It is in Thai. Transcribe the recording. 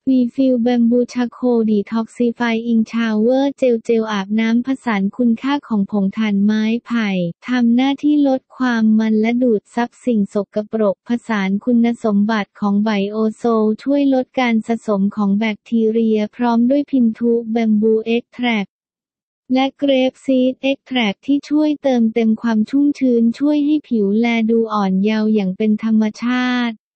วีฟิลแบมบูชาโคดีท็อกซิฟายอิงชาวเวอร์เจลอาบน้ำผสานคุณค่าของผงถ่านไม้ไผ่ทำหน้าที่ลดความมันและดูดซับสิ่งสกปรกผสานคุณสมบัติของไบโอโซลช่วยลดการสะสมของแบคทีเรียพร้อมด้วยพินทูแบมบูเอ็กแทรคและเกรปซีดเอ็กแทรคที่ช่วยเติมเต็มความชุ่มชื้นช่วยให้ผิวแลดูอ่อนเยาว์อย่างเป็นธรรมชาติ